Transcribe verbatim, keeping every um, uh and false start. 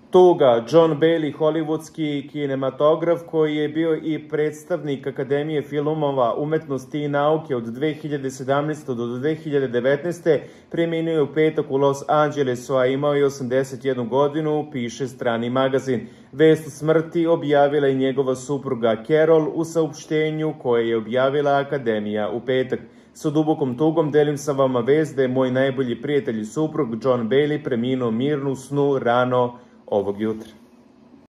Tuga, John Bailey, hollywoodski kinematograf koji je bio i predstavnik Akademije filmova umetnosti i nauke od dve hiljade sedamnaeste. do dve hiljade devetnaeste. preminuo je u petak u Los Angelesu, a imao je osamdeset jednu godinu, piše strani magazin. Vest o smrti objavila je njegova supruga Carol u saopštenju koje je objavila Akademija u petak. Sa dubokom tugom delim sa vama vest da je moj najbolji prijatelj i suprug John Bailey preminuo mirnu snu rano ovog jutra.